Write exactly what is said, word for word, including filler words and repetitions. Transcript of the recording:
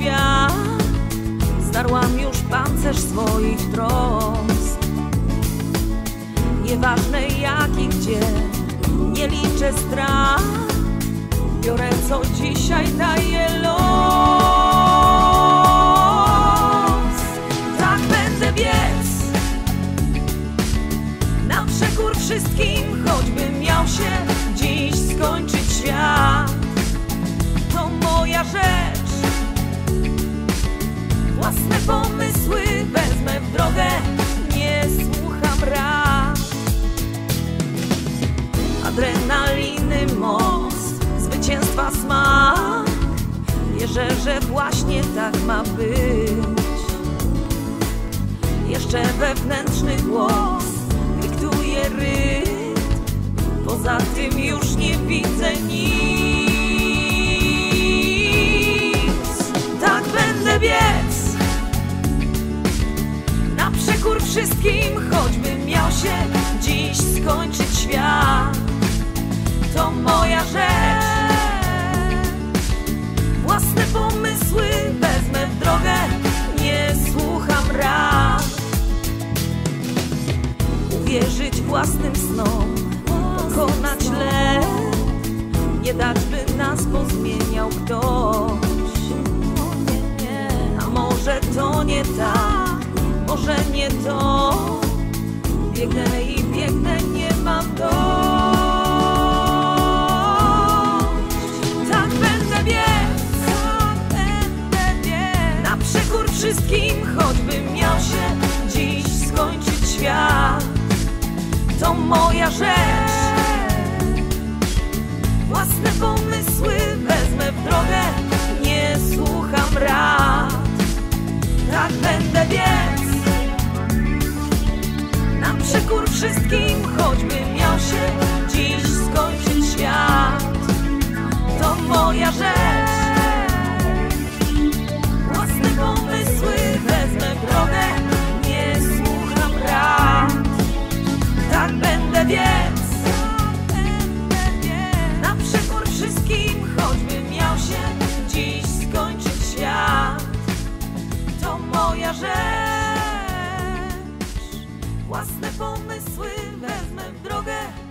świat. Zdarłam już pancerz swoich trosk. Nieważne jak i gdzie, nie liczę strat. Biorę co dzisiaj daje los. Tak będę biec na przekór wszystkim, choćby miał się dziś skończyć świat. To moja rzecz, własne pomysły wezmę w drogę, nie słucham rad. Adrenaliny moc, zwycięstwa smak. Wierzę, że właśnie tak ma być. Jeszcze wewnętrzny głos dyktuje rytm, poza tym już nie widzę nic. Tak będę biec na przekór wszystkim, choćby miał się dziś skończyć świat. To moja rzecz, własne pomysły wezmę w drogę, nie słucham rad. Uwierzyć własnym snom, pokonać lęk, nie dać by nas pozmieniał ktoś. A może to nie tak, może nie to. Biegnę i biegnę, nie mam dość. Tak będę biec na przekór wszystkim, choćby miał się dziś skończyć świat. To moja rzecz, własne pomysły wezmę w drogę, nie słucham rad. Tak będę biec na przekór wszystkim, choćby miał się dziś skończyć świat. To moja rzecz, własne pomysły wezmę w drogę, nie słucham rad. Tak będę biec na przekór wszystkim, choćby miał się dziś skończyć świat. To moja rzecz, własne pomysły wezmę w drogę,